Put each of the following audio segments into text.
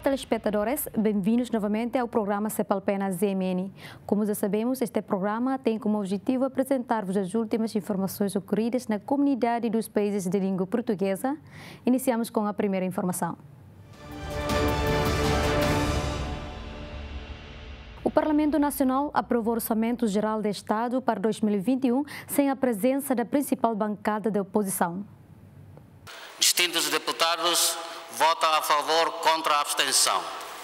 telespectadores, bem-vindos novamente ao programa Cepalpena ZMN. Como já sabemos, este programa tem como objetivo apresentar-vos as últimas informações ocorridas na comunidade dos países de língua portuguesa. Iniciamos com a primeira informação. O Parlamento Nacional aprovou o Orçamento Geral do Estado para 2021 sem a presença da principal bancada da oposição. Distintos deputados votam a favor contra a abstenção.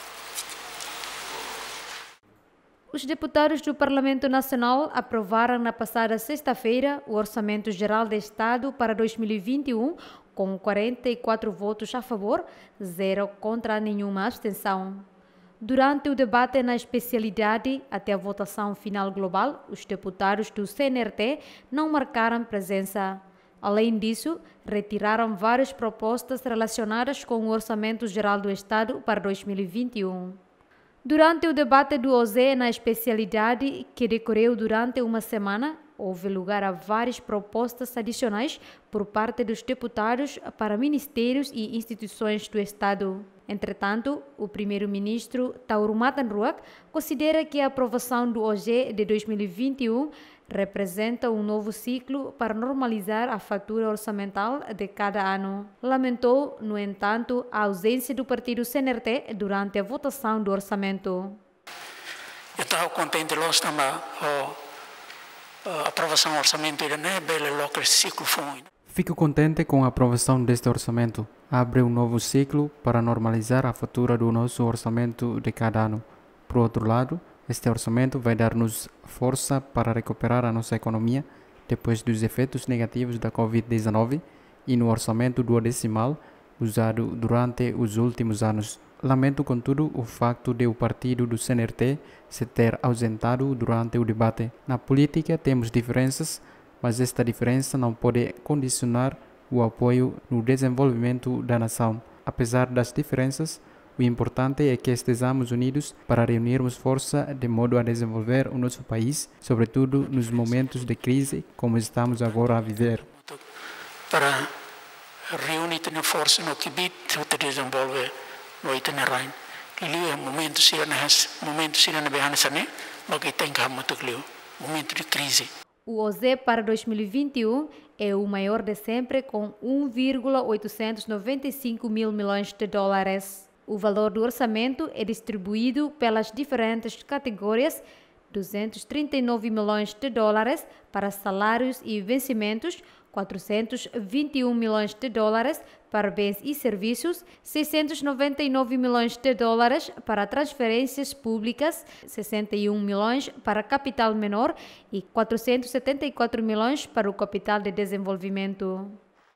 Os deputados do Parlamento Nacional aprovaram na passada sexta-feira o Orçamento Geral do Estado para 2021 com 44 votos a favor, 0 contra nenhuma abstenção. Durante o debate na especialidade até a votação final global, os deputados do CNRT não marcaram presença. Além disso, retiraram várias propostas relacionadas com o Orçamento Geral do Estado para 2021. Durante o debate do OZE na especialidade, que decorreu durante uma semana, houve lugar a várias propostas adicionais por parte dos deputados para ministérios e instituições do Estado. Entretanto, o primeiro-ministro Tauro Matanruak considera que a aprovação do OZE de 2021 representa um novo ciclo para normalizar a fatura orçamental de cada ano. Lamentou, no entanto, a ausência do partido CNRT durante a votação do orçamento. Eu estou contente hoje também a aprovação do orçamento e não é belo que esse ciclo foi. Fico contente com a aprovação deste orçamento. Abre um novo ciclo para normalizar a fatura do nosso orçamento de cada ano. Por outro lado, este orçamento vai dar-nos força para recuperar a nossa economia depois dos efeitos negativos da Covid-19 e no orçamento duodecimal usado durante os últimos anos. Lamento, contudo, o facto de o partido do CNRT se ter ausentado durante o debate. Na política temos diferenças, mas esta diferença não pode condicionar o apoio no desenvolvimento da nação. Apesar das diferenças, o importante é que estejamos unidos para reunirmos força de modo a desenvolver o nosso país, sobretudo nos momentos de crise como estamos agora a viver. Para reunir força no que te desenvolver no itinerário. Ele é momento de crise. O OZE para 2021 é o maior de sempre, com 1,895 mil milhões de dólares. O valor do orçamento é distribuído pelas diferentes categorias: 239 milhões de dólares para salários e vencimentos, 421 milhões de dólares para bens e serviços, 699 milhões de dólares para transferências públicas, 61 milhões para capital menor e 474 milhões para o capital de desenvolvimento.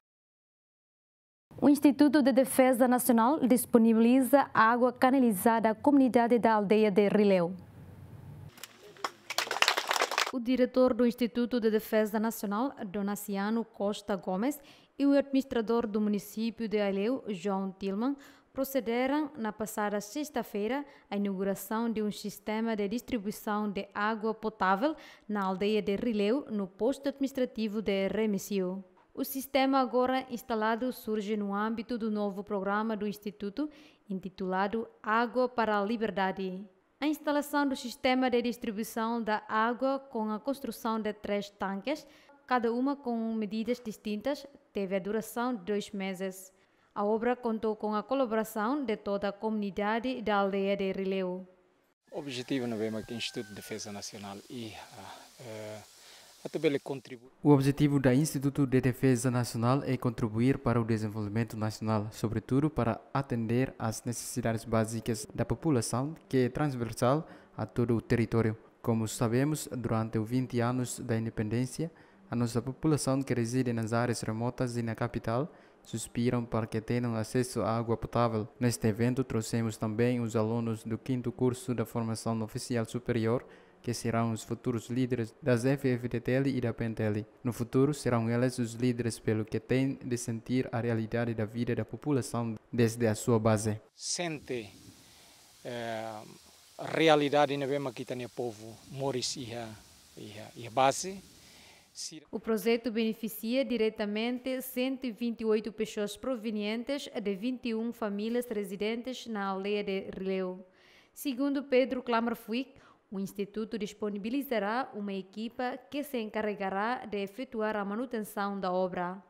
O Instituto de Defesa Nacional disponibiliza água canalizada à comunidade da aldeia de Rileu. O diretor do Instituto de Defesa Nacional, Donaciano Costa Gomes, e o administrador do município de Rileu, João Tilman, procederam na passada sexta-feira à inauguração de um sistema de distribuição de água potável na aldeia de Rileu, no posto administrativo de Remessio. O sistema agora instalado surge no âmbito do novo programa do Instituto, intitulado Água para a Liberdade. A instalação do sistema de distribuição da água com a construção de 3 tanques, cada uma com medidas distintas, teve a duração de 2 meses. A obra contou com a colaboração de toda a comunidade da aldeia de Rileu. O objetivo não é que o Instituto de Defesa Nacional O objetivo do Instituto de Defesa Nacional é contribuir para o desenvolvimento nacional, sobretudo para atender às necessidades básicas da população, que é transversal a todo o território. Como sabemos, durante os 20 anos da independência, a nossa população que reside nas áreas remotas e na capital suspiram para que tenham acesso à água potável. Neste evento, trouxemos também os alunos do 5º curso da Formação Oficial Superior, que serão os futuros líderes das FFTTL e da PNTL. No futuro, serão eles os líderes pelo que têm de sentir a realidade da vida da população desde a sua base. Sente a realidade na mesma que tem o povo Moris e a base, O projeto beneficia diretamente 128 pessoas provenientes de 21 famílias residentes na aldeia de Rileu. Segundo Pedro Klamerfuik, o Instituto disponibilizará uma equipa que se encarregará de efetuar a manutenção da obra.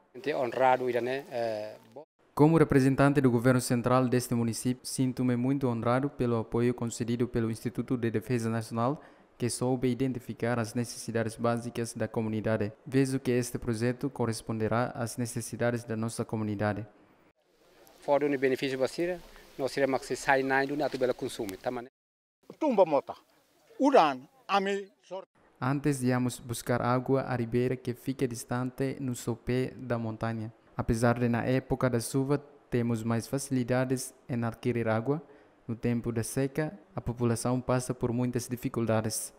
Como representante do governo central deste município, sinto-me muito honrado pelo apoio concedido pelo Instituto de Defesa Nacional, que soube identificar as necessidades básicas da comunidade. Vejo que este projeto corresponderá às necessidades da nossa comunidade. Fora o benefício vacina, nós iremos que sai na do bela consumo, Tumba mota, uran, ami. Antes íamos buscar água à ribeira que fica distante no sopé da montanha. Apesar de na época da chuva temos mais facilidades em adquirir água, no tempo da seca a população passa por muitas dificuldades.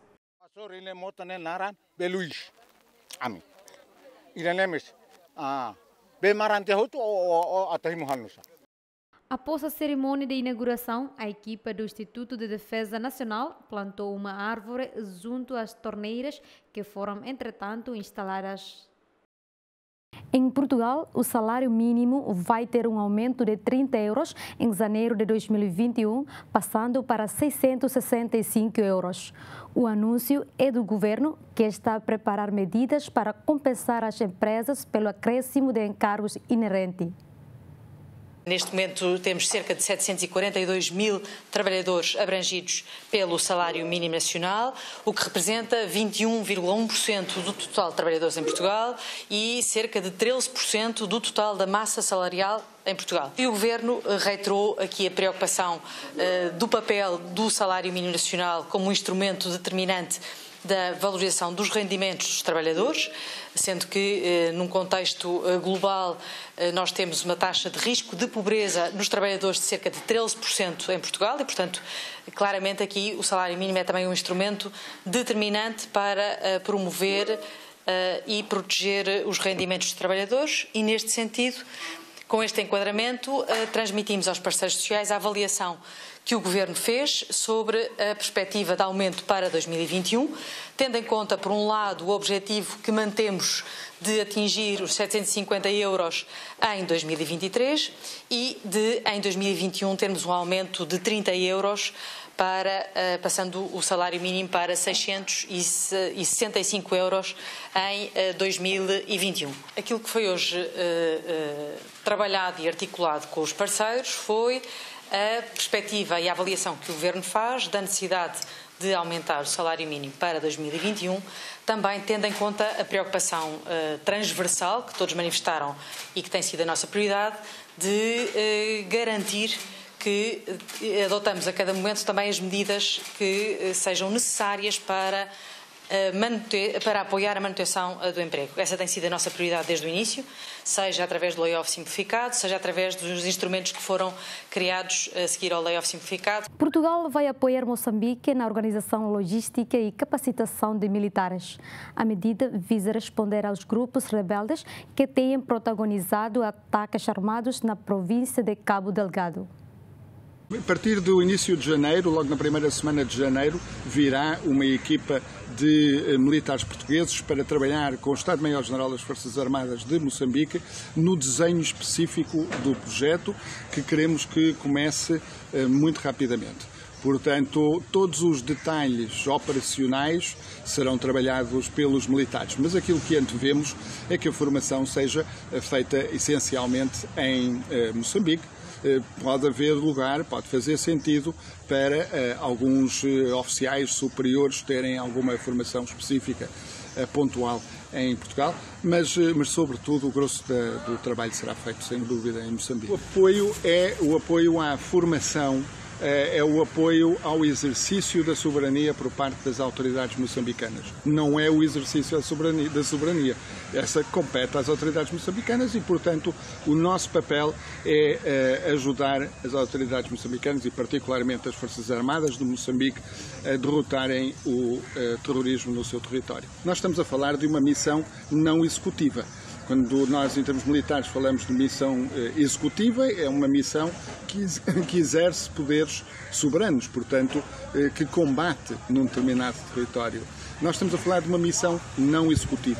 Após a cerimônia de inauguração, a equipa do Instituto de Defesa Nacional plantou uma árvore junto às torneiras que foram, entretanto, instaladas. Em Portugal, o salário mínimo vai ter um aumento de 30 euros em janeiro de 2021, passando para 665 euros. O anúncio é do governo, que está a preparar medidas para compensar as empresas pelo acréscimo de encargos inerente. Neste momento temos cerca de 742 mil trabalhadores abrangidos pelo salário mínimo nacional, o que representa 21,1% do total de trabalhadores em Portugal e cerca de 13% do total da massa salarial em Portugal. E o Governo reiterou aqui a preocupação do papel do salário mínimo nacional como um instrumento determinante da valorização dos rendimentos dos trabalhadores, sendo que num contexto global nós temos uma taxa de risco de pobreza nos trabalhadores de cerca de 13% em Portugal e, portanto, claramente aqui o salário mínimo é também um instrumento determinante para promover e proteger os rendimentos dos trabalhadores e, neste sentido, com este enquadramento, transmitimos aos parceiros sociais a avaliação que o Governo fez sobre a perspectiva de aumento para 2021, tendo em conta, por um lado, o objetivo que mantemos de atingir os 750 euros em 2023 e de, em 2021, termos um aumento de 30 euros passando o salário mínimo para 665 euros em 2021. Aquilo que foi hoje trabalhado e articulado com os parceiros foi a perspectiva e a avaliação que o Governo faz da necessidade de aumentar o salário mínimo para 2021, também tendo em conta a preocupação transversal que todos manifestaram e que tem sido a nossa prioridade de garantir que adotamos a cada momento também as medidas que sejam necessárias para apoiar a manutenção do emprego. Essa tem sido a nossa prioridade desde o início, seja através do layoff simplificado, seja através dos instrumentos que foram criados a seguir ao layoff simplificado. Portugal vai apoiar Moçambique na organização logística e capacitação de militares. A medida visa responder aos grupos rebeldes que têm protagonizado ataques armados na província de Cabo Delgado. A partir do início de janeiro, logo na primeira semana de janeiro, virá uma equipa de militares portugueses para trabalhar com o Estado-Maior-General das Forças Armadas de Moçambique no desenho específico do projeto que queremos que comece muito rapidamente. Portanto, todos os detalhes operacionais serão trabalhados pelos militares, mas aquilo que antevemos é que a formação seja feita essencialmente em Moçambique. Pode haver lugar, pode fazer sentido para alguns oficiais superiores terem alguma formação específica pontual em Portugal, mas sobretudo o grosso do trabalho será feito, sem dúvida, em Moçambique. O apoio é o apoio à formação, é o apoio ao exercício da soberania por parte das autoridades moçambicanas. Não é o exercício da soberania. Essa compete às autoridades moçambicanas e, portanto, o nosso papel é ajudar as autoridades moçambicanas e, particularmente, as Forças Armadas de Moçambique a derrotarem o terrorismo no seu território. Nós estamos a falar de uma missão não executiva. Quando nós, em termos militares, falamos de missão executiva, é uma missão que exerce poderes soberanos, portanto, que combate num determinado território. Nós estamos a falar de uma missão não executiva.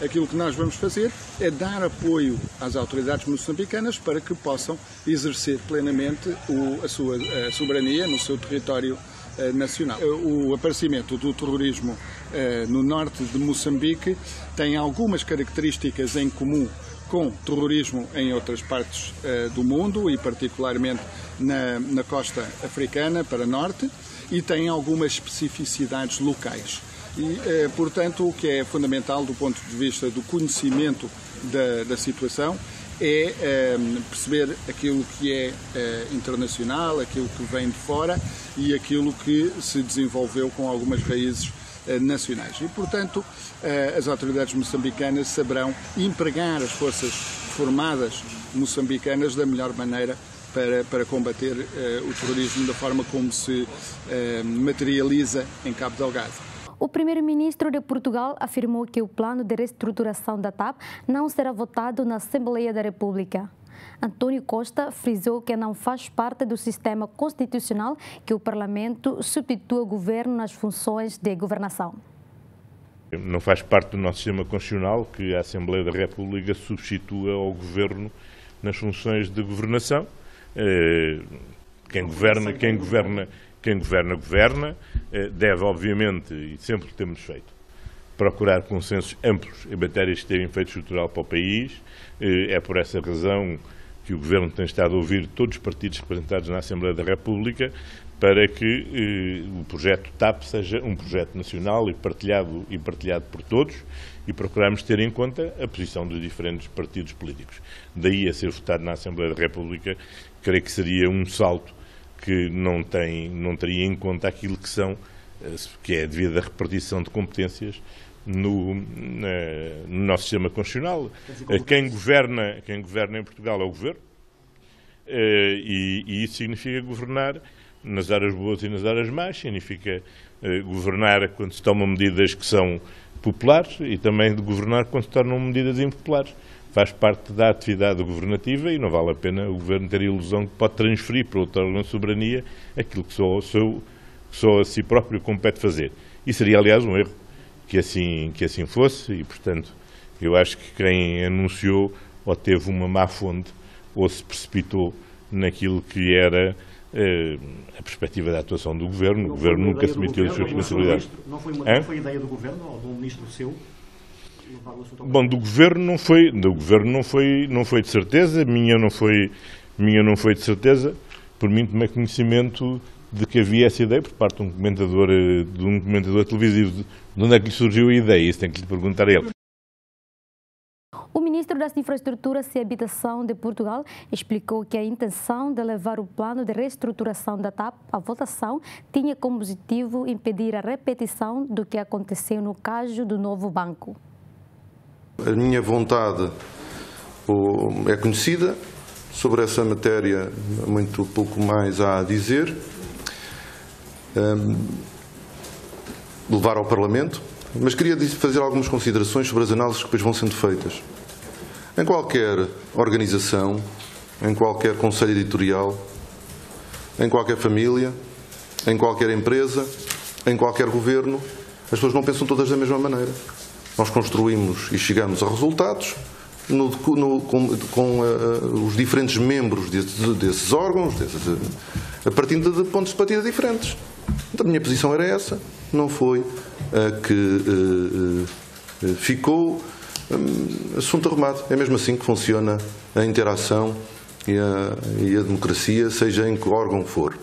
aquilo que nós vamos fazer é dar apoio às autoridades moçambicanas para que possam exercer plenamente a sua soberania no seu território nacional. O aparecimento do terrorismo no norte de Moçambique tem algumas características em comum com terrorismo em outras partes do mundo e particularmente na costa africana para norte, e tem algumas especificidades locais. E, portanto, o que é fundamental do ponto de vista do conhecimento da situação é perceber aquilo que é internacional, aquilo que vem de fora e aquilo que se desenvolveu com algumas raízes nacionais. E, portanto, as autoridades moçambicanas saberão empregar as forças formadas moçambicanas da melhor maneira para combater o terrorismo da forma como se materializa em Cabo Delgado. O primeiro-ministro de Portugal afirmou que o plano de reestruturação da TAP não será votado na Assembleia da República. António Costa frisou que não faz parte do sistema constitucional que o Parlamento substitua o governo nas funções de governação. Não faz parte do nosso sistema constitucional que a Assembleia da República substitua ao governo nas funções de governação. Quem governa, governa. Deve, obviamente, e sempre o temos feito, procurar consensos amplos em matérias que têm efeito estrutural para o país. É por essa razão que o Governo tem estado a ouvir todos os partidos representados na Assembleia da República para que o projeto TAP seja um projeto nacional e partilhado por todos, e procuramos ter em conta a posição dos diferentes partidos políticos. Daí a ser votado na Assembleia da República, creio que seria um salto que não teria em conta aquilo que é devido à repartição de competências no nosso sistema constitucional. Quem governa em Portugal é o Governo, e isso significa governar nas horas boas e nas horas más, significa governar quando se tomam medidas que são populares e também de governar quando se tornam medidas impopulares. Faz parte da atividade governativa e não vale a pena o Governo ter a ilusão que pode transferir para outro órgão de soberania aquilo que só a si próprio compete fazer. E seria, aliás, um erro que assim fosse, e, portanto, eu acho que quem anunciou ou teve uma má fonte ou se precipitou naquilo que era a perspectiva da atuação do Governo. O Governo nunca se meteu as suas responsabilidades. Não foi ideia do Governo ou de um ministro seu? Bom, do Governo não foi de certeza, minha não foi de certeza. Por mim tomei conhecimento de que havia essa ideia por parte de um comentador televisivo. De onde é que lhe surgiu a ideia? Isso tem que lhe perguntar a ele. O ministro das Infraestruturas e Habitação de Portugal explicou que a intenção de levar o plano de reestruturação da TAP à votação tinha como objetivo impedir a repetição do que aconteceu no caso do novo banco. A minha vontade é conhecida, sobre essa matéria muito pouco mais há a dizer. Levar ao Parlamento, mas queria fazer algumas considerações sobre as análises que depois vão sendo feitas. Em qualquer organização, em qualquer conselho editorial, em qualquer família, em qualquer empresa, em qualquer governo, as pessoas não pensam todas da mesma maneira. Nós construímos e chegamos a resultados com os diferentes membros desses órgãos, a partir de pontos de partida diferentes. Então, a minha posição era essa, não foi a que ficou assunto arrumado. É mesmo assim que funciona a interação e a democracia, seja em que órgão for.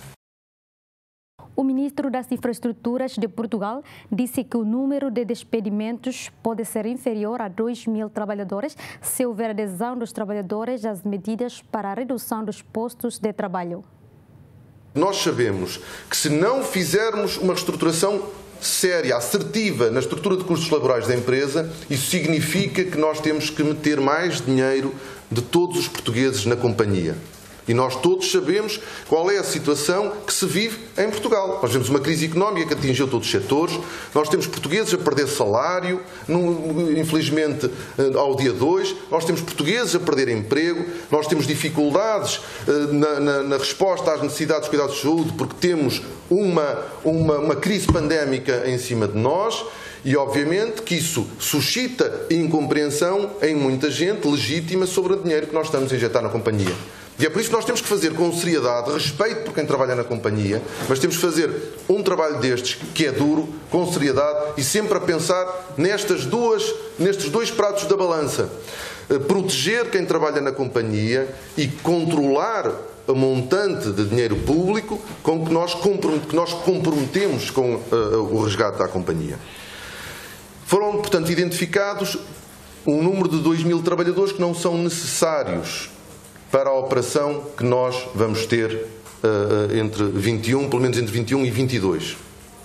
O ministro das Infraestruturas de Portugal disse que o número de despedimentos pode ser inferior a 2.000 trabalhadores se houver adesão dos trabalhadores às medidas para a redução dos postos de trabalho. Nós sabemos que se não fizermos uma reestruturação séria, assertiva na estrutura de custos laborais da empresa, isso significa que nós temos que meter mais dinheiro de todos os portugueses na companhia. E nós todos sabemos qual é a situação que se vive em Portugal. Nós temos uma crise económica que atingiu todos os setores, nós temos portugueses a perder salário, infelizmente ao dia 2, nós temos portugueses a perder emprego, nós temos dificuldades na resposta às necessidades de cuidados de saúde porque temos uma crise pandémica em cima de nós. E, obviamente, que isso suscita incompreensão em muita gente legítima sobre o dinheiro que nós estamos a injetar na companhia. E é por isso que nós temos que fazer com seriedade, respeito por quem trabalha na companhia, mas temos que fazer um trabalho destes que é duro, com seriedade e sempre a pensar nestes dois pratos da balança. Proteger quem trabalha na companhia e controlar a montante de dinheiro público com que nós comprometemos com o resgate à companhia. Foram, portanto, identificados um número de 2.000 trabalhadores que não são necessários para a operação que nós vamos ter entre 21, pelo menos entre 21 e 22.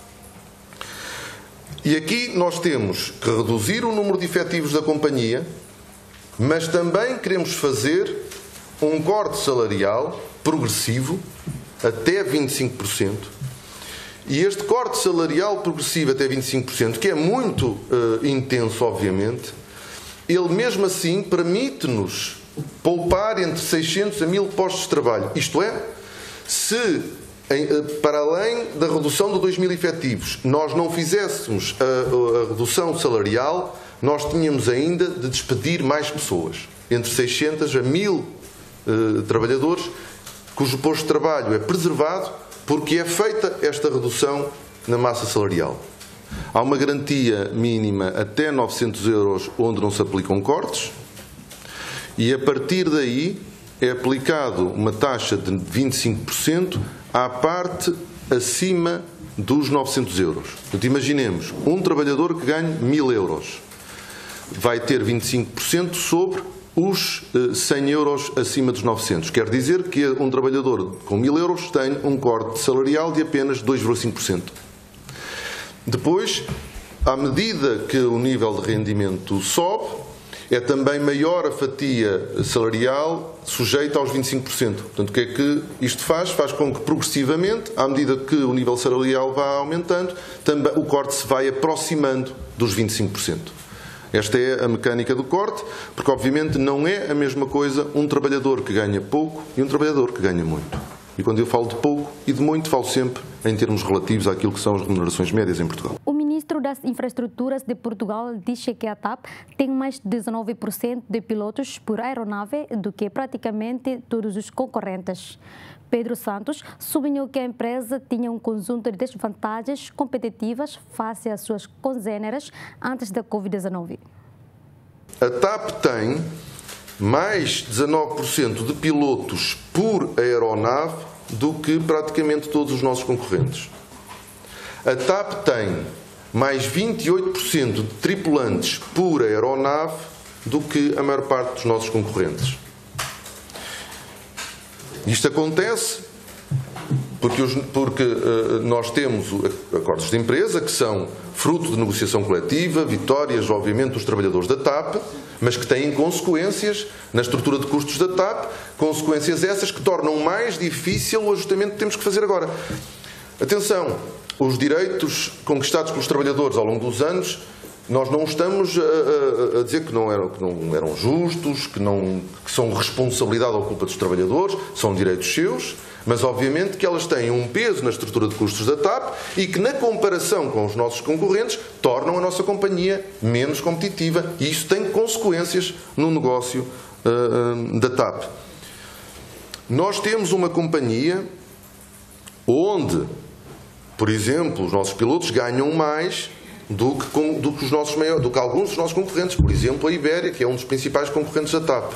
E aqui nós temos que reduzir o número de efetivos da companhia, mas também queremos fazer um corte salarial progressivo até 25%. E este corte salarial progressivo até 25%, que é muito intenso, obviamente, ele mesmo assim permite-nos poupar entre 600 a 1.000 postos de trabalho. Isto é, se para além da redução de 2.000 efetivos nós não fizéssemos a redução salarial, nós tínhamos ainda de despedir mais pessoas, entre 600 a 1.000 trabalhadores, cujo posto de trabalho é preservado porque é feita esta redução na massa salarial. Há uma garantia mínima até 900 euros onde não se aplicam cortes e a partir daí é aplicado uma taxa de 25% à parte acima dos 900 euros. Portanto, imaginemos, um trabalhador que ganhe 1.000 euros vai ter 25% sobre os 100 euros acima dos 900. Quer dizer que um trabalhador com 1.000 euros tem um corte salarial de apenas 2,5%. Depois, à medida que o nível de rendimento sobe, é também maior a fatia salarial sujeita aos 25%. Portanto, o que é que isto faz? Faz com que progressivamente, à medida que o nível salarial vai aumentando, também o corte se vai aproximando dos 25%. Esta é a mecânica do corte, porque obviamente não é a mesma coisa um trabalhador que ganha pouco e um trabalhador que ganha muito. E quando eu falo de pouco e de muito, falo sempre em termos relativos àquilo que são as remunerações médias em Portugal. O ministro das Infraestruturas de Portugal disse que a TAP tem mais de 19% de pilotos por aeronave do que praticamente todos os concorrentes. Pedro Santos sublinhou que a empresa tinha um conjunto de desvantagens competitivas face às suas congêneres antes da Covid-19. A TAP tem mais 19% de pilotos por aeronave do que praticamente todos os nossos concorrentes. A TAP tem mais 28% de tripulantes por aeronave do que a maior parte dos nossos concorrentes. Isto acontece porque nós temos acordos de empresa que são fruto de negociação coletiva, vitórias, obviamente, dos trabalhadores da TAP, mas que têm consequências na estrutura de custos da TAP, consequências essas que tornam mais difícil o ajustamento que temos que fazer agora. Atenção, os direitos conquistados pelos trabalhadores ao longo dos anos, nós não estamos a dizer que não eram justos, que são responsabilidade ou culpa dos trabalhadores, são direitos seus, mas obviamente que elas têm um peso na estrutura de custos da TAP e que na comparação com os nossos concorrentes tornam a nossa companhia menos competitiva e isso tem consequências no negócio da TAP. Nós temos uma companhia onde, por exemplo, os nossos pilotos ganham mais do que alguns dos nossos concorrentes, por exemplo a Ibéria, que é um dos principais concorrentes da TAP.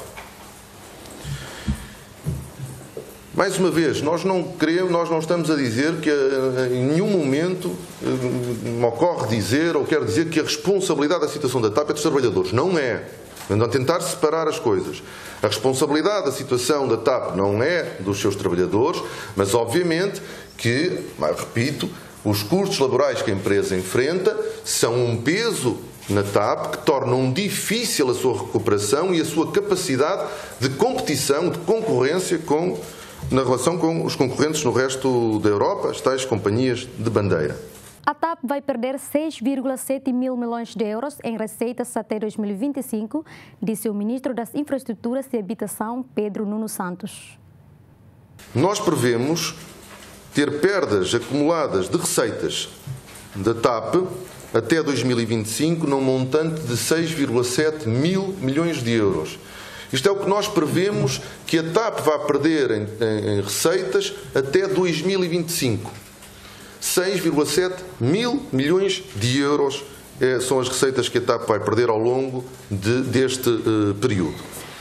Mais uma vez, nós não estamos a dizer que em nenhum momento me ocorre dizer ou quero dizer que a responsabilidade da situação da TAP é dos trabalhadores. Não é. Andam a tentar separar as coisas. A responsabilidade da situação da TAP não é dos seus trabalhadores, mas obviamente que, repito, os custos laborais que a empresa enfrenta são um peso na TAP que tornam difícil a sua recuperação e a sua capacidade de competição, de concorrência na relação com os concorrentes no resto da Europa, as tais companhias de bandeira. A TAP vai perder 6,7 mil milhões de euros em receitas até 2025, disse o ministro das Infraestruturas e Habitação, Pedro Nuno Santos. Nós prevemos ter perdas acumuladas de receitas da TAP até 2025 num montante de 6,7 mil milhões de euros. Isto é o que nós prevemos que a TAP vai perder em receitas até 2025. 6,7 mil milhões de euros são as receitas que a TAP vai perder ao longo deste período.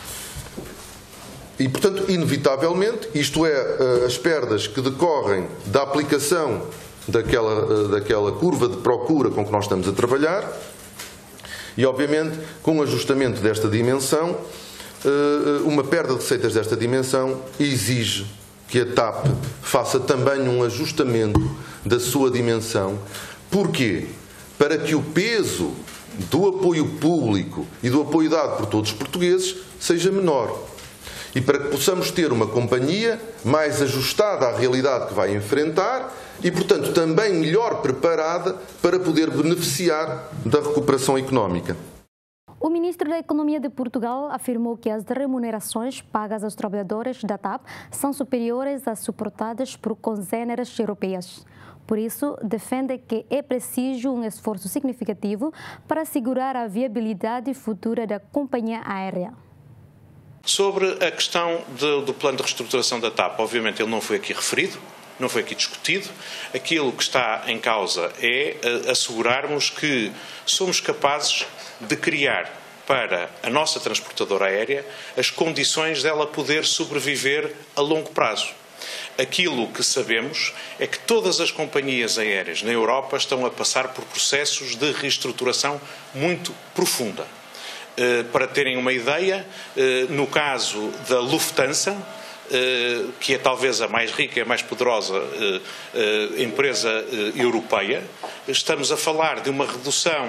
E, portanto, inevitavelmente, isto é, as perdas que decorrem da aplicação daquela curva de procura com que nós estamos a trabalhar e, obviamente, com o ajustamento desta dimensão, uma perda de receitas desta dimensão exige que a TAP faça também um ajustamento da sua dimensão. Porquê? Para que o peso do apoio público e do apoio dado por todos os portugueses seja menor. E para que possamos ter uma companhia mais ajustada à realidade que vai enfrentar e, portanto, também melhor preparada para poder beneficiar da recuperação económica. O ministro da Economia de Portugal afirmou que as remunerações pagas aos trabalhadores da TAP são superiores às suportadas por congêneres europeias. Por isso, defende que é preciso um esforço significativo para assegurar a viabilidade futura da companhia aérea. Sobre a questão do plano de reestruturação da TAP, obviamente ele não foi aqui referido, não foi aqui discutido. Aquilo que está em causa é assegurarmos que somos capazes de criar para a nossa transportadora aérea as condições dela poder sobreviver a longo prazo. Aquilo que sabemos é que todas as companhias aéreas na Europa estão a passar por processos de reestruturação muito profunda. Para terem uma ideia, no caso da Lufthansa, que é talvez a mais rica e a mais poderosa empresa europeia, estamos a falar de uma redução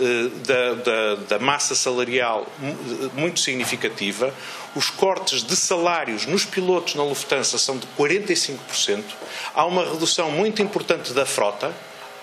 da massa salarial muito significativa. Os cortes de salários nos pilotos na Lufthansa são de 45%. Há uma redução muito importante da frota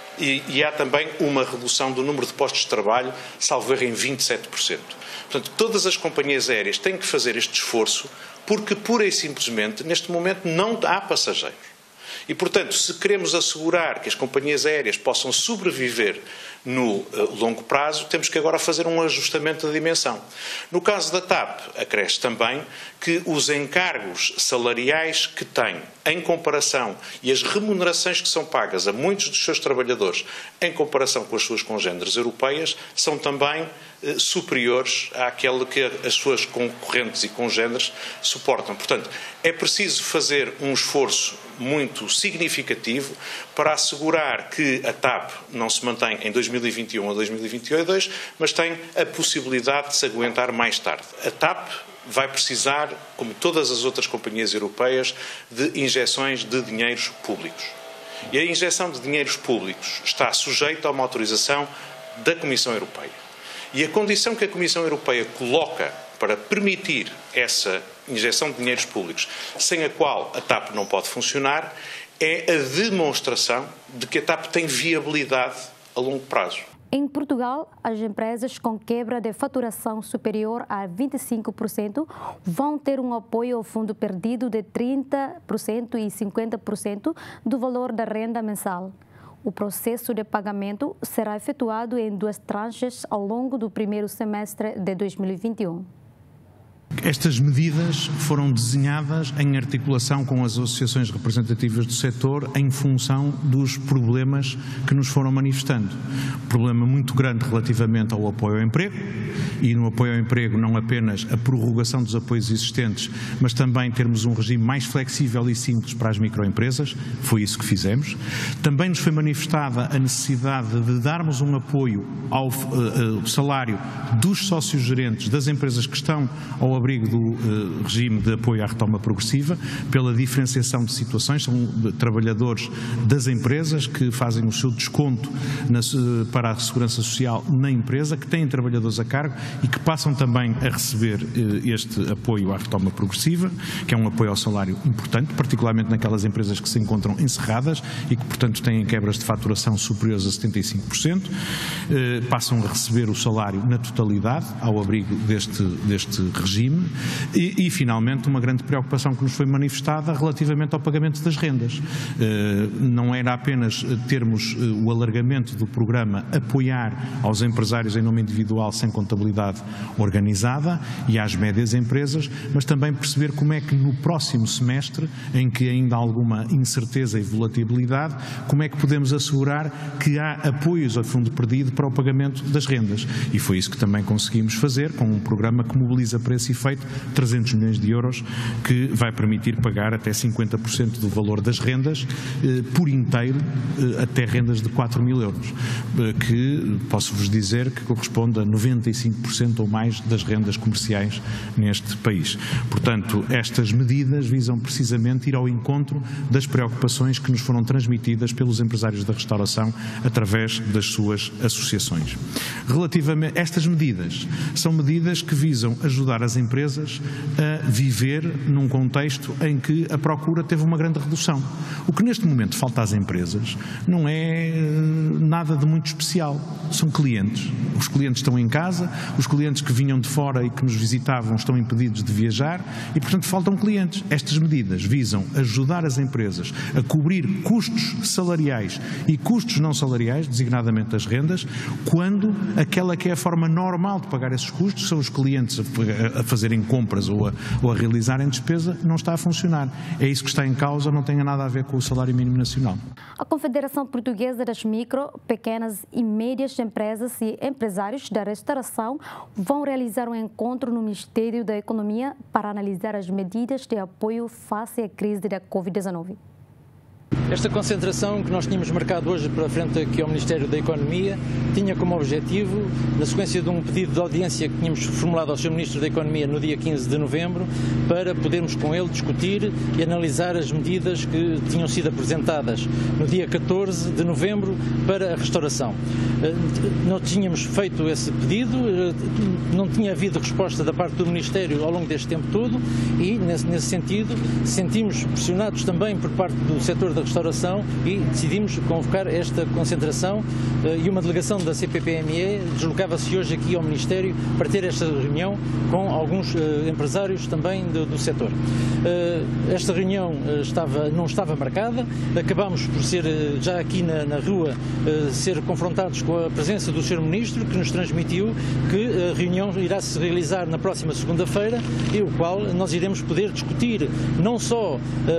e há também uma redução do número de postos de trabalho, salvo erro, em 27%. Portanto, todas as companhias aéreas têm que fazer este esforço porque, pura e simplesmente, neste momento não há passageiros. E, portanto, se queremos assegurar que as companhias aéreas possam sobreviver no longo prazo, temos que agora fazer um ajustamento da dimensão. No caso da TAP, acresce também que os encargos salariais que tem em comparação e as remunerações que são pagas a muitos dos seus trabalhadores em comparação com as suas congêneres europeias são também superiores àquele que as suas concorrentes e congêneres suportam. Portanto, é preciso fazer um esforço muito significativo para assegurar que a TAP não se mantém em 2021 ou 2022, mas tem a possibilidade de se aguentar mais tarde. A TAP vai precisar, como todas as outras companhias europeias, de injeções de dinheiros públicos. E a injeção de dinheiros públicos está sujeita a uma autorização da Comissão Europeia. E a condição que a Comissão Europeia coloca para permitir essa injeção de dinheiros públicos, sem a qual a TAP não pode funcionar, é a demonstração de que a TAP tem viabilidade a longo prazo. Em Portugal, as empresas com quebra de faturação superior a 25% vão ter um apoio ao fundo perdido de 30% e 50% do valor da renda mensal. O processo de pagamento será efetuado em 2 tranches ao longo do primeiro semestre de 2021. Estas medidas foram desenhadas em articulação com as associações representativas do setor em função dos problemas que nos foram manifestando. Problema muito grande relativamente ao apoio ao emprego, e no apoio ao emprego não apenas a prorrogação dos apoios existentes, mas também termos um regime mais flexível e simples para as microempresas, foi isso que fizemos. Também nos foi manifestada a necessidade de darmos um apoio ao salário dos sócios gerentes das empresas que estão ao abrigo do regime de apoio à retoma progressiva, pela diferenciação de situações. São trabalhadores das empresas que fazem o seu desconto para a segurança social na empresa, que têm trabalhadores a cargo e que passam também a receber este apoio à retoma progressiva, que é um apoio ao salário importante, particularmente naquelas empresas que se encontram encerradas e que, portanto, têm quebras de faturação superiores a 75%, passam a receber o salário na totalidade ao abrigo deste regime. regime e, finalmente, uma grande preocupação que nos foi manifestada relativamente ao pagamento das rendas. Não era apenas termos o alargamento do programa apoiar aos empresários em nome individual sem contabilidade organizada e às médias empresas, mas também perceber como é que no próximo semestre, em que ainda há alguma incerteza e volatilidade, como é que podemos assegurar que há apoios ao fundo perdido para o pagamento das rendas. E foi isso que também conseguimos fazer com um programa que mobiliza para esse efeito 300 milhões de euros, que vai permitir pagar até 50% do valor das rendas por inteiro, até rendas de 4 mil euros, que posso-vos dizer que corresponde a 95% ou mais das rendas comerciais neste país. Portanto, estas medidas visam precisamente ir ao encontro das preocupações que nos foram transmitidas pelos empresários da restauração através das suas associações. Relativamente a estas medidas, são medidas que visam ajudar as empresas a viver num contexto em que a procura teve uma grande redução. O que neste momento falta às empresas não é nada de muito especial, são clientes. Os clientes estão em casa, os clientes que vinham de fora e que nos visitavam estão impedidos de viajar e, portanto, faltam clientes. Estas medidas visam ajudar as empresas a cobrir custos salariais e custos não salariais, designadamente as rendas, quando aquela que é a forma normal de pagar esses custos, são os clientes a fazerem compras ou a realizarem despesa, não está a funcionar. É isso que está em causa, não tem nada a ver com o salário mínimo nacional. A Confederação Portuguesa das Micro, Pequenas e Médias Empresas e Empresários da Restauração vão realizar um encontro no Ministério da Economia para analisar as medidas de apoio face à crise da Covid-19. Esta concentração que nós tínhamos marcado hoje para frente aqui ao Ministério da Economia tinha como objetivo, na sequência de um pedido de audiência que tínhamos formulado ao Sr. Ministro da Economia no dia 15 de novembro, para podermos com ele discutir e analisar as medidas que tinham sido apresentadas no dia 14 de novembro para a restauração. Nós tínhamos feito esse pedido, não tinha havido resposta da parte do Ministério ao longo deste tempo todo e, nesse sentido, sentimos pressionados também por parte do setor da restauração e decidimos convocar esta concentração e uma delegação da CPPME deslocava-se hoje aqui ao Ministério para ter esta reunião com alguns empresários também do setor. Esta reunião não estava marcada, acabámos por ser já aqui na rua ser confrontados com a presença do Sr. Ministro, que nos transmitiu que a reunião irá se realizar na próxima segunda-feira e o qual nós iremos poder discutir não só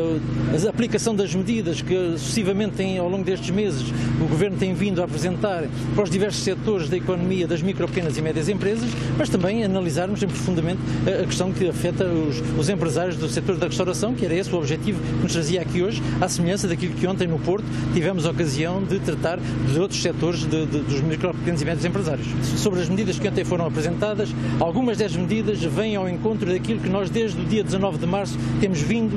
a aplicação das medidas que sucessivamente ao longo destes meses o Governo tem vindo a apresentar para os diversos setores da economia das micro, pequenas e médias empresas, mas também analisarmos profundamente a questão que afeta os empresários do setor da restauração, que era esse o objetivo que nos trazia aqui hoje, à semelhança daquilo que ontem no Porto tivemos a ocasião de tratar de outros setores dos micro, pequenos e médios empresários. Sobre as medidas que ontem foram apresentadas, algumas das medidas vêm ao encontro daquilo que nós desde o dia 19 de março temos vindo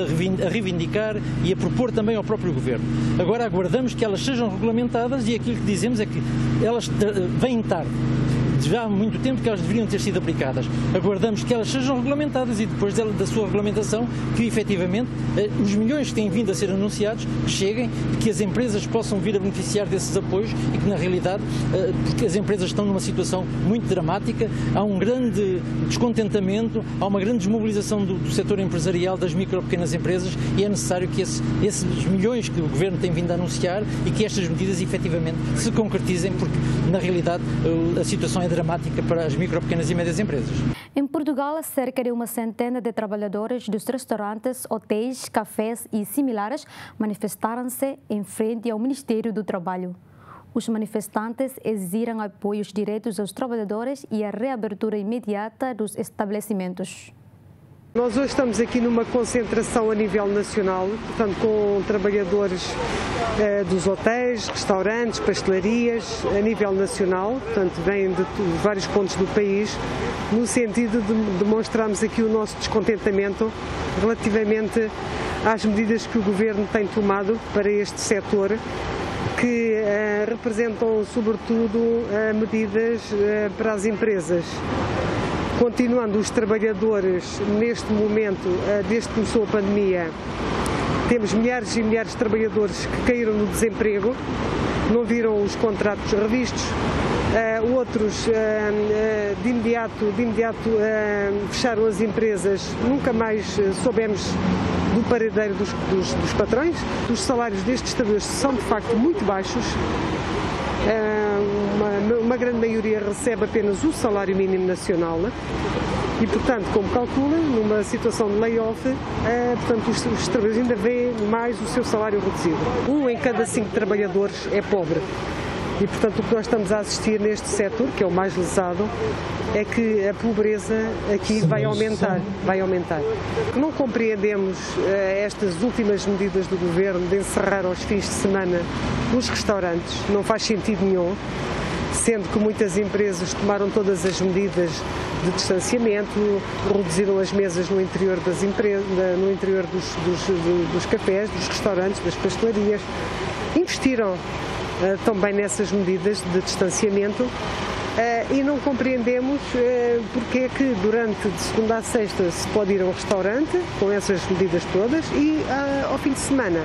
a reivindicar e a propor também ao próprio Governo. Agora aguardamos que elas sejam regulamentadas e aquilo que dizemos é que elas vêm tarde. Já há muito tempo que elas deveriam ter sido aplicadas. Aguardamos que elas sejam regulamentadas e depois da sua regulamentação que efetivamente os milhões que têm vindo a ser anunciados cheguem e que as empresas possam vir a beneficiar desses apoios e que na realidade, porque as empresas estão numa situação muito dramática, há um grande descontentamento, há uma grande desmobilização do setor empresarial das micro, pequenas empresas e é necessário que esses milhões que o Governo tem vindo a anunciar e que estas medidas efetivamente se concretizem, porque na realidade a situação é dramática para as micro, pequenas e médias empresas. Em Portugal, cerca de uma centena de trabalhadores dos restaurantes, hotéis, cafés e similares manifestaram-se em frente ao Ministério do Trabalho. Os manifestantes exigiram apoios diretos aos trabalhadores e a reabertura imediata dos estabelecimentos. Nós hoje estamos aqui numa concentração a nível nacional, portanto com trabalhadores dos hotéis, restaurantes, pastelarias, a nível nacional, portanto vêm de vários pontos do país, no sentido de demonstrarmos aqui o nosso descontentamento relativamente às medidas que o Governo tem tomado para este setor, que representam sobretudo medidas para as empresas. Continuando, os trabalhadores, neste momento, desde que começou a pandemia, temos milhares e milhares de trabalhadores que caíram no desemprego, não viram os contratos revistos outros de imediato fecharam as empresas, nunca mais soubemos do paradeiro dos patrões. Os salários destes trabalhadores são de facto muito baixos. Uma grande maioria recebe apenas o salário mínimo nacional e, portanto, como calcula, numa situação de layoff, portanto, os trabalhadores ainda veem mais o seu salário reduzido. 1 em cada 5 trabalhadores é pobre. E, portanto, o que nós estamos a assistir neste setor, que é o mais lesado, é que a pobreza aqui vai aumentar. Não compreendemos estas últimas medidas do Governo de encerrar aos fins de semana os restaurantes. Não faz sentido nenhum, sendo que muitas empresas tomaram todas as medidas de distanciamento, reduziram as mesas no interior das empresas, no interior dos cafés, dos restaurantes, das pastelarias, investiram também nessas medidas de distanciamento e não compreendemos porque é que durante de segunda a sexta se pode ir a um restaurante com essas medidas todas e ao fim de semana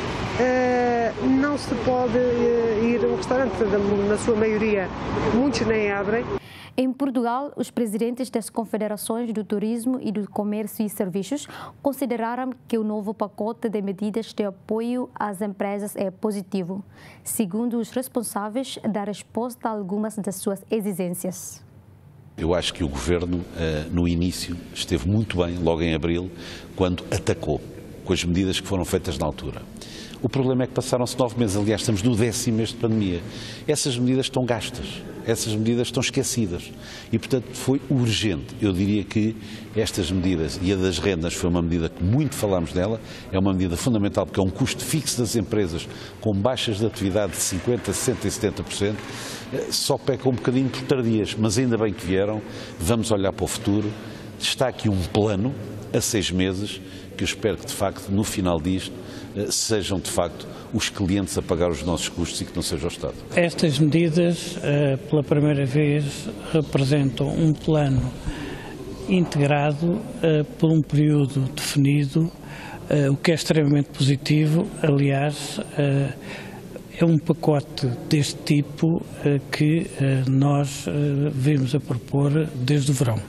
não se pode ir a um restaurante, na sua maioria muitos nem abrem. Em Portugal, os presidentes das confederações do turismo e do comércio e serviços consideraram que o novo pacote de medidas de apoio às empresas é positivo, segundo os responsáveis da resposta a algumas das suas exigências. Eu acho que o Governo, no início, esteve muito bem, logo em abril, quando atacou com as medidas que foram feitas na altura. O problema é que passaram-se 9 meses, aliás, estamos no 10º mês de pandemia. Essas medidas estão gastas, essas medidas estão esquecidas e, portanto, foi urgente. Eu diria que estas medidas, e a das rendas foi uma medida que muito falámos dela, é uma medida fundamental porque é um custo fixo das empresas com baixas de atividade de 50%, 60% e 70%, só peca um bocadinho por tardias, mas ainda bem que vieram, vamos olhar para o futuro. Está aqui um plano a 6 meses que eu espero que, de facto, no final disto, sejam, de facto, os clientes a pagar os nossos custos e que não seja o Estado. Estas medidas, pela primeira vez, representam um plano integrado por um período definido, o que é extremamente positivo. Aliás, é um pacote deste tipo que nós vimos a propor desde o verão.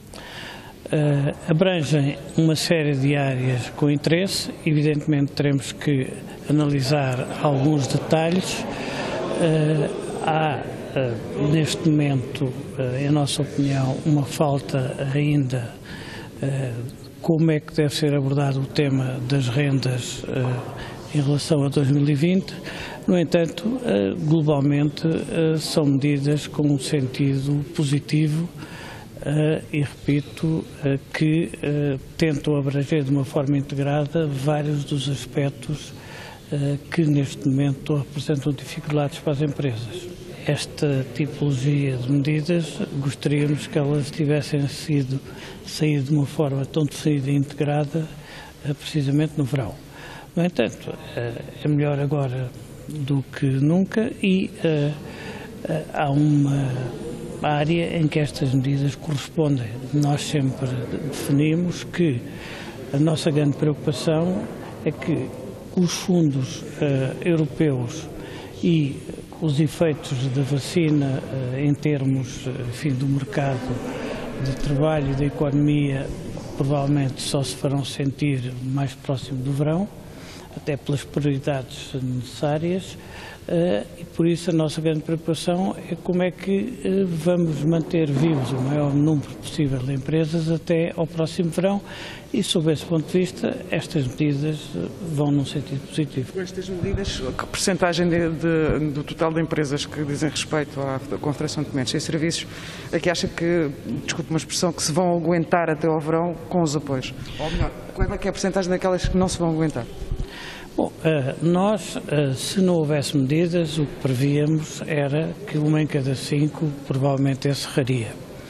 Abrangem uma série de áreas com interesse, evidentemente teremos que analisar alguns detalhes. Há, neste momento, em nossa opinião, uma falta ainda como é que deve ser abordado o tema das rendas em relação a 2020. No entanto, globalmente, são medidas com um sentido positivo. E repito que tentam abranger de uma forma integrada vários dos aspectos que neste momento representam dificuldades para as empresas. Esta tipologia de medidas, gostaríamos que elas tivessem saído de uma forma tão decidida e integrada precisamente no verão. No entanto, é melhor agora do que nunca e há uma área em que estas medidas correspondem. Nós sempre definimos que a nossa grande preocupação é que os fundos europeus e os efeitos da vacina em termos, enfim, do mercado de trabalho e da economia provavelmente só se farão sentir mais próximo do verão, até pelas prioridades necessárias. E por isso a nossa grande preocupação é como é que vamos manter vivos o maior número possível de empresas até ao próximo verão e, sob esse ponto de vista, estas medidas vão num sentido positivo. Estas medidas, que percentagem do total de empresas que dizem respeito à Confederação de Comércio e Serviços é que acha que, desculpe uma expressão, que se vão aguentar até ao verão com os apoios? Ou melhor, qual é que é a percentagem daquelas que não se vão aguentar? Bom, nós, se não houvesse medidas, o que prevíamos era que 1 em cada 5 provavelmente encerraria.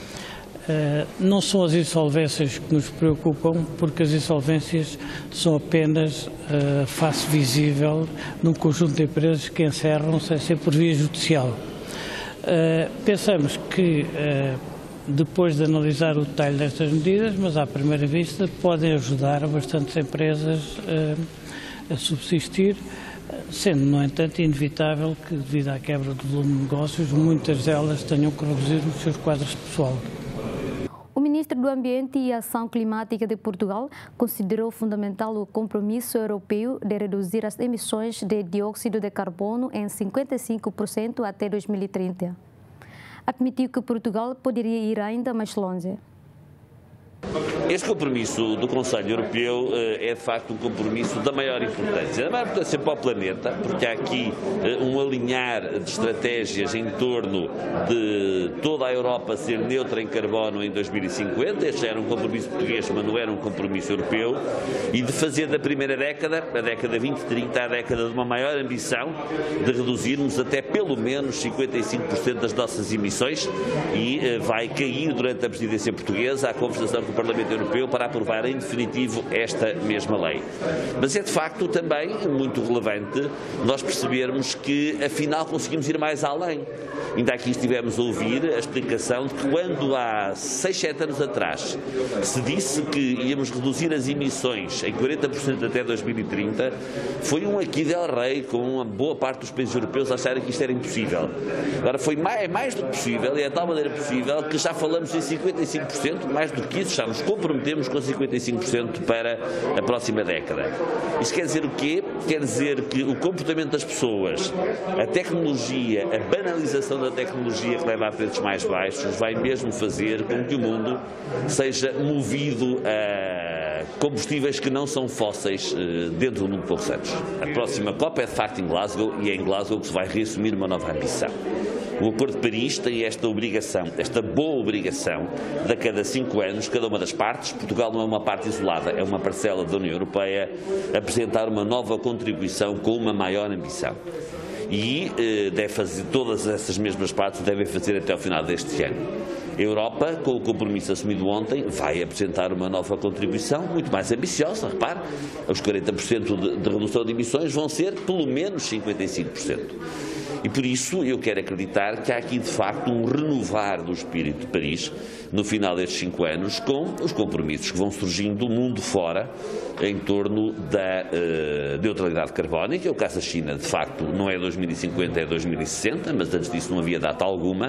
Não são as insolvências que nos preocupam, porque as insolvências são apenas a face visível num conjunto de empresas que encerram sem ser por via judicial. Pensamos que, depois de analisar o detalhe destas medidas, mas à primeira vista podem ajudar bastantes empresas a subsistir, sendo, no entanto, inevitável que, devido à quebra do volume de negócios, muitas delas tenham que reduzir os seus quadros de pessoal. O Ministro do Ambiente e Ação Climática de Portugal considerou fundamental o compromisso europeu de reduzir as emissões de dióxido de carbono em 55% até 2030. Admitiu que Portugal poderia ir ainda mais longe. Este compromisso do Conselho Europeu é de facto um compromisso da maior importância. Da maior importância para o planeta, porque há aqui um alinhar de estratégias em torno de toda a Europa ser neutra em carbono em 2050. Este já era um compromisso português, mas não era um compromisso europeu. E de fazer da primeira década, a década 2030, a década de uma maior ambição de reduzirmos até pelo menos 55% das nossas emissões, e vai cair durante a presidência portuguesa a conversação com o Parlamento Europeu para aprovar em definitivo esta mesma lei. Mas é de facto também muito relevante nós percebermos que afinal conseguimos ir mais além. Ainda aqui estivemos a ouvir a explicação de que quando há 6, 7 anos atrás se disse que íamos reduzir as emissões em 40% até 2030, foi um aqui del rei com uma boa parte dos países europeus a acharem que isto era impossível. Agora é mais do que possível, e é de tal maneira possível que já falamos em 55%, mais do que isso, já nos comprometemos com 55% para a próxima década. Isto quer dizer o quê? Quer dizer que o comportamento das pessoas, a tecnologia, a banalização da tecnologia que leva a preços mais baixos vai mesmo fazer com que o mundo seja movido a combustíveis que não são fósseis dentro de muito poucos anos. A próxima COP é de facto em Glasgow, e é em Glasgow que se vai reassumir uma nova ambição. O Acordo de Paris tem esta obrigação, esta boa obrigação, de a cada 5 anos, cada uma das partes, Portugal não é uma parte isolada, é uma parcela da União Europeia, apresentar uma nova contribuição com uma maior ambição. E deve fazer, todas essas mesmas partes devem fazer até ao final deste ano. A Europa, com o compromisso assumido ontem, vai apresentar uma nova contribuição muito mais ambiciosa. Repare, os 40% de redução de emissões vão ser pelo menos 55%. E por isso eu quero acreditar que há aqui de facto um renovar do espírito de Paris no final destes 5 anos, com os compromissos que vão surgindo do mundo fora em torno da neutralidade carbónica. O caso da China, de facto, não é 2050, é 2060, mas antes disso não havia data alguma.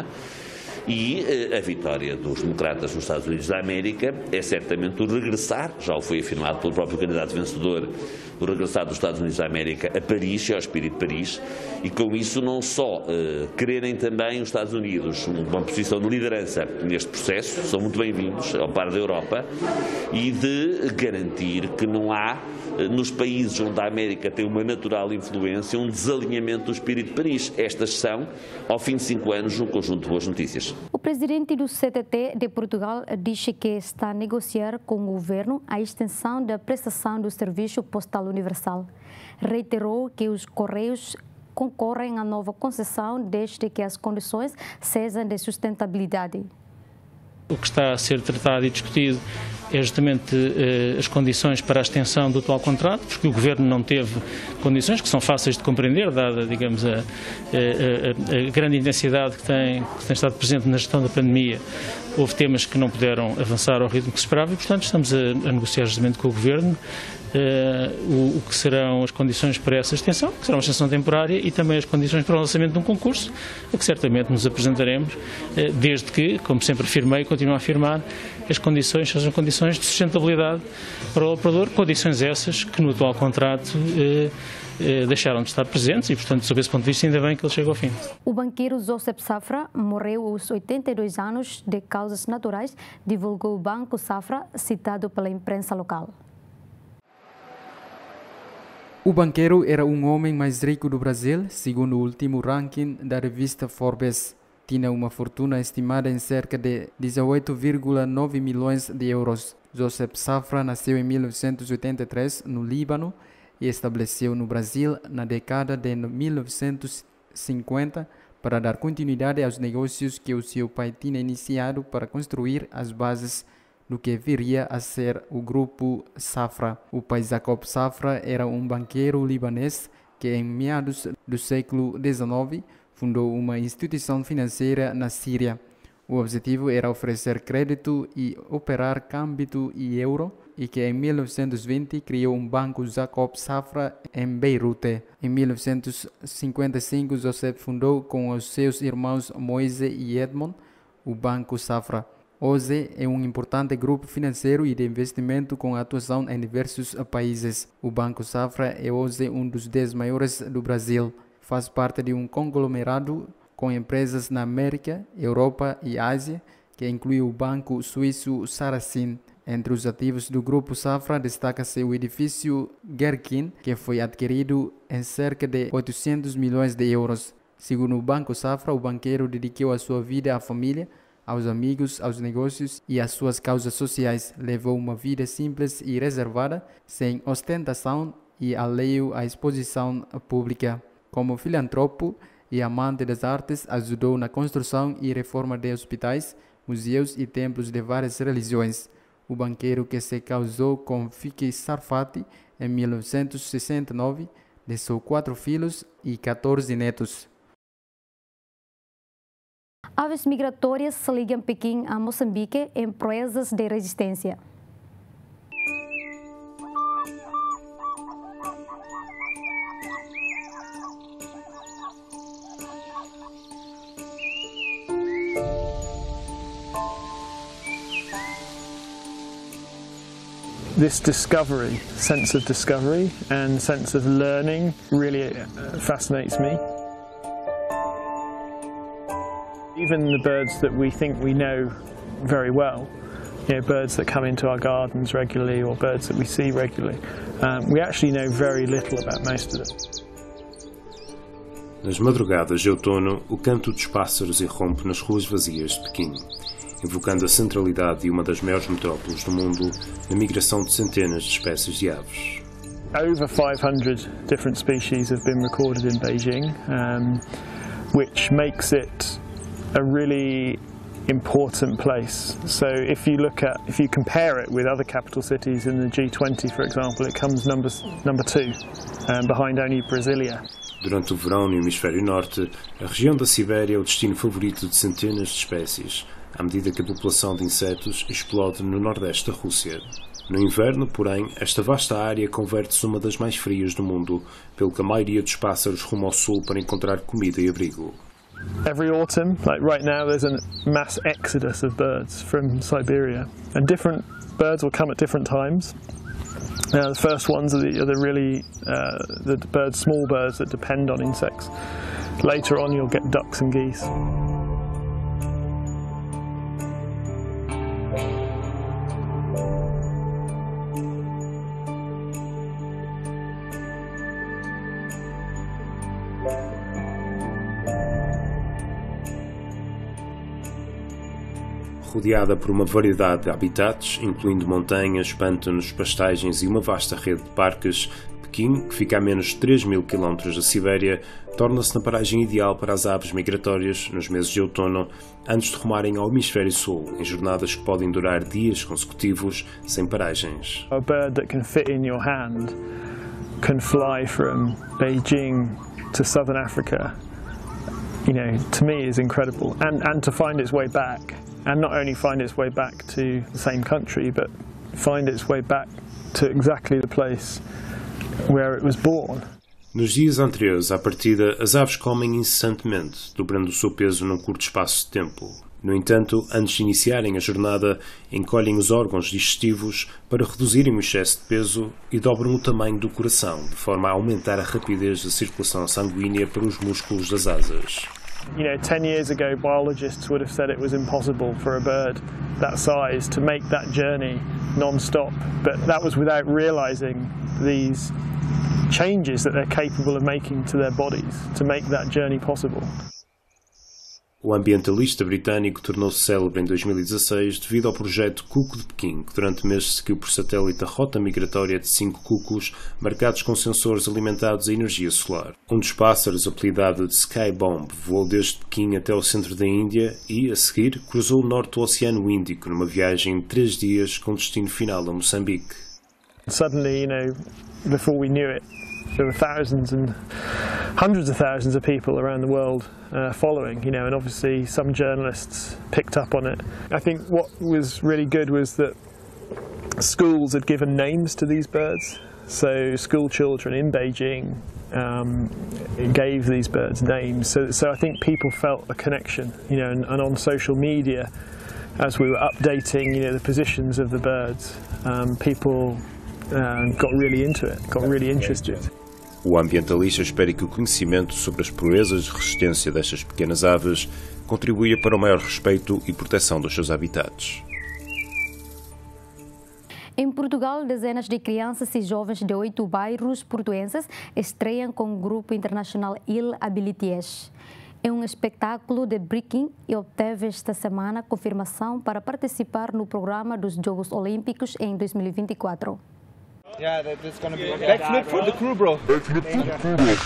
E a vitória dos democratas nos Estados Unidos da América é certamente o regressar, já o foi afirmado pelo próprio candidato vencedor, o regressar dos Estados Unidos da América a Paris e ao espírito de Paris, e com isso não só quererem também os Estados Unidos uma posição de liderança neste processo, são muito bem-vindos ao par da Europa, e de garantir que não há, nos países onde a América tem uma natural influência, um desalinhamento do espírito de Paris. Estas são, ao fim de 5 anos, um conjunto de boas notícias. O presidente do CTT de Portugal disse que está a negociar com o governo a extensão da prestação do Serviço Postal Universal. Reiterou que os Correios concorrem à nova concessão desde que as condições sejam de sustentabilidade. O que está a ser tratado e discutido é justamente as condições para a extensão do atual contrato, porque o Governo não teve condições que são fáceis de compreender, dada, digamos, a grande intensidade que tem estado presente na gestão da pandemia. Houve temas que não puderam avançar ao ritmo que se esperava e, portanto, estamos a negociar justamente com o Governo o que serão as condições para essa extensão, que será uma extensão temporária, e também as condições para o lançamento de um concurso, a que certamente nos apresentaremos, desde que, como sempre afirmei e continuo a afirmar, as condições sejam condições de sustentabilidade para o operador, condições essas que no atual contrato deixaram de estar presentes e, portanto, sob esse ponto de vista, ainda bem que ele chega ao fim. O banqueiro Joseph Safra morreu aos 82 anos de causas naturais, divulgou o Banco Safra, citado pela imprensa local. O banqueiro era um homem mais rico do Brasil, segundo o último ranking da revista Forbes. Tinha uma fortuna estimada em cerca de 18,9 milhões de euros. Joseph Safra nasceu em 1983 no Líbano e estabeleceu no Brasil na década de 1950 para dar continuidade aos negócios que o seu pai tinha iniciado para construir as bases do que viria a ser o Grupo Safra. O pai Jacob Safra era um banqueiro libanês que, em meados do século XIX, fundou uma instituição financeira na Síria. O objetivo era oferecer crédito e operar câmbio e euro, e que em 1920 criou um banco Jacob Safra em Beirute. Em 1955, Joseph fundou com os seus irmãos Moise e Edmond o Banco Safra. Hoje é um importante grupo financeiro e de investimento com atuação em diversos países. O Banco Safra é hoje um dos 10 maiores do Brasil. Faz parte de um conglomerado com empresas na América, Europa e Ásia, que inclui o banco suíço Saracen. Entre os ativos do Grupo Safra destaca-se o edifício Gherkin, que foi adquirido em cerca de 800 milhões de euros. Segundo o Banco Safra, o banqueiro dedicou a sua vida à família, aos amigos, aos negócios e às suas causas sociais. Levou uma vida simples e reservada, sem ostentação e alheio à exposição pública. Como filantropo e amante das artes, ajudou na construção e reforma de hospitais, museus e templos de várias religiões. O banqueiro que se casou com Fiqh Sarfati em 1969 deixou 4 filhos e 14 netos. Aves migratórias se ligam Pequim a Moçambique em proezas de resistência. This discovery, sense of discovery and sense of learning really fascinates me. Even the birds that we think we know very well, birds that come into our gardens regularly or birds that we see regularly, we actually know very little about most of them. Nas madrugadas de outono, o canto dos pássaros irrompe nas ruas vazias de Pequim, invocando a centralidade de uma das maiores metrópoles do mundo na migração de centenas de espécies de aves. Over 500 different species have been recorded in Beijing, which makes it a really important place. So if you compare it with other capital cities in the G20, for example, it comes number 2, behind only Brasilia. Durante o verão no hemisfério norte, a região da Sibéria é o destino favorito de centenas de espécies, à medida que a população de insetos explode no nordeste da Rússia. No inverno, porém, esta vasta área converte-se numa das mais frias do mundo, pelo que a maioria dos pássaros rumo ao sul para encontrar comida e abrigo. Every autumn, like right now, there's a mass exodus of birds from Siberia, and different birds will come at different times. The first ones are the birds, small birds that depend on insects. Later on, you'll get ducks and geese. Rodeada por uma variedade de habitats, incluindo montanhas, pântanos, pastagens e uma vasta rede de parques, Pequim, que fica a menos de 3.000 km da Sibéria, torna-se na paragem ideal para as aves migratórias nos meses de outono, antes de rumarem ao hemisfério sul, em jornadas que podem durar dias consecutivos, sem paragens. A bird that can fit in your hand can fly from Beijing to southern Africa. To me is incredible, and to find its way back. And not only find its way back to the same country, but find its way back to exactly the place where it was born. Nos dias anteriores à partida, as aves comem incessantemente, dobrando o seu peso num curto espaço de tempo. No entanto, antes de iniciarem a jornada, encolhem os órgãos digestivos para reduzirem o excesso de peso e dobram o tamanho do coração, de forma a aumentar a rapidez da circulação sanguínea para os músculos das asas. 10 years ago, biologists would have said it was impossible for a bird that size to make that journey non-stop, but that was without realizing these changes that they're capable of making to their bodies to make that journey possible. O ambientalista britânico tornou-se célebre em 2016 devido ao projeto Cuco de Pequim, que durante meses seguiu por satélite a rota migratória de 5 cucos marcados com sensores alimentados a energia solar. Um dos pássaros, apelidado de Sky Bomb, voou desde Pequim até ao centro da Índia e, a seguir, cruzou o norte do Oceano Índico numa viagem de 3 dias com destino final a Moçambique. Suddenly, before we knew it, there were thousands and hundreds of thousands of people around the world following, you know, and obviously some journalists picked up on it. I think what was really good was that schools had given names to these birds. So school children in Beijing gave these birds names. So I think people felt a connection, you know, and on social media, as we were updating, you know, the positions of the birds, people got really into it, got really interested. O ambientalista espera que o conhecimento sobre as proezas de resistência destas pequenas aves contribua para o maior respeito e proteção dos seus habitats. Em Portugal, dezenas de crianças e jovens de 8 bairros portuenses estreiam com o grupo internacional Il Abilities. É um espetáculo de breaking e obteve esta semana confirmação para participar no programa dos Jogos Olímpicos em 2024. Yeah, that's gonna be backflip for the crew, bro. Backflip for the crew, bro.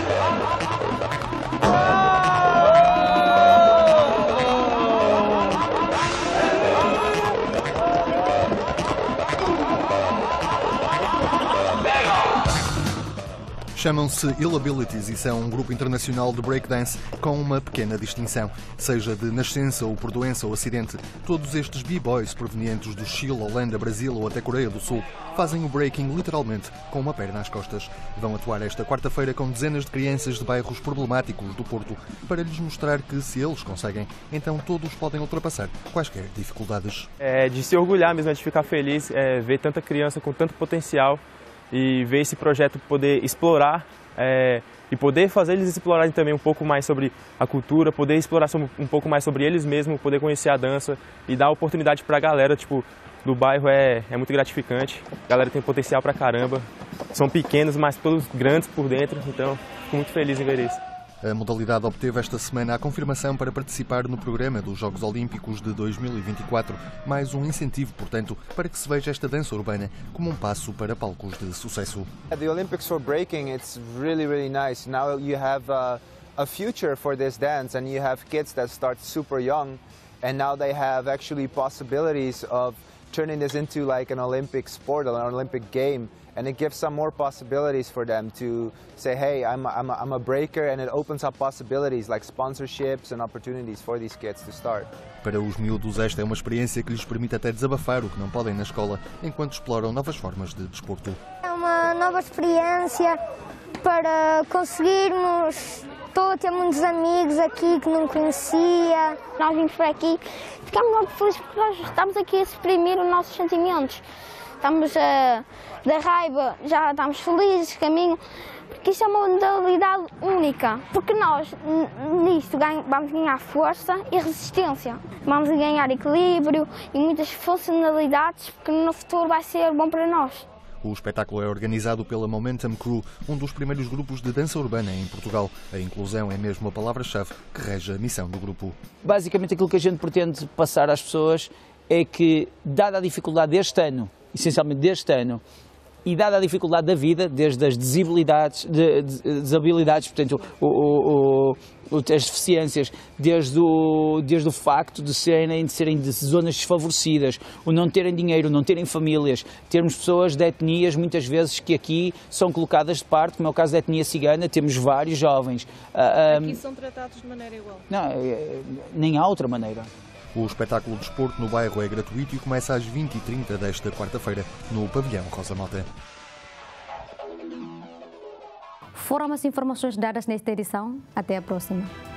Chamam-se Il Abilities e são um grupo internacional de breakdance com uma pequena distinção. Seja de nascença ou por doença ou acidente, todos estes b-boys provenientes do Chile, Holanda, Brasil ou até Coreia do Sul fazem o breaking literalmente com uma perna às costas. Vão atuar esta quarta-feira com dezenas de crianças de bairros problemáticos do Porto para lhes mostrar que se eles conseguem, então todos podem ultrapassar quaisquer dificuldades. É de se orgulhar mesmo, de ficar feliz, ver tanta criança com tanto potencial e ver esse projeto poder explorar e poder fazer eles explorarem também um pouco mais sobre a cultura, poder explorar um pouco mais sobre eles mesmos, poder conhecer a dança e dar oportunidade para a galera, tipo, do bairro é muito gratificante. A galera tem potencial pra caramba, são pequenos, mas todos grandes por dentro, então fico muito feliz em ver isso. A modalidade obteve esta semana a confirmação para participar no programa dos Jogos Olímpicos de 2024, mais um incentivo, portanto, para que se veja esta dança urbana como um passo para palcos de sucesso. The Olympics for breaking, it's really nice. Now you have a future for this dance, and you have kids that start super young, and now they have actually possibilities of turning this into like an Olympic sport, an Olympic game. And it gives some more possibilities for them to say, hey, I'm a breaker, and it opens up possibilities like sponsorships and opportunities for these kids to start. Para os miúdos, esta é uma experiência que lhes permite até desabafar o que não podem na escola, enquanto exploram novas formas de desporto. É uma nova experiência para conseguirmos. Estou a ter muitos amigos aqui que não conhecia. Nós vimos por aqui, ficamos logo felizes porque nós estamos aqui a exprimir os nossos sentimentos. Estamos da raiva, já estamos felizes, caminho, porque isto é uma modalidade única, porque nós nisto vamos ganhar força e resistência, vamos ganhar equilíbrio e muitas funcionalidades, porque no futuro vai ser bom para nós. O espetáculo é organizado pela Momentum Crew, um dos primeiros grupos de dança urbana em Portugal. A inclusão é mesmo a palavra-chave que rege a missão do grupo. Basicamente aquilo que a gente pretende passar às pessoas é que, dada a dificuldade deste ano, essencialmente deste ano, e dada a dificuldade da vida, desde as desabilidades, portanto, as deficiências, desde o facto de serem de zonas desfavorecidas, o não terem dinheiro, não terem famílias, termos pessoas de etnias, muitas vezes, que aqui são colocadas de parte, como é o caso da etnia cigana, temos vários jovens. Aqui são tratados de maneira igual? Não, nem há outra maneira. O espetáculo de desporto no bairro é gratuito e começa às 20h30 desta quarta-feira, no pavilhão Rosa Malta. Foram as informações dadas nesta edição. Até a próxima.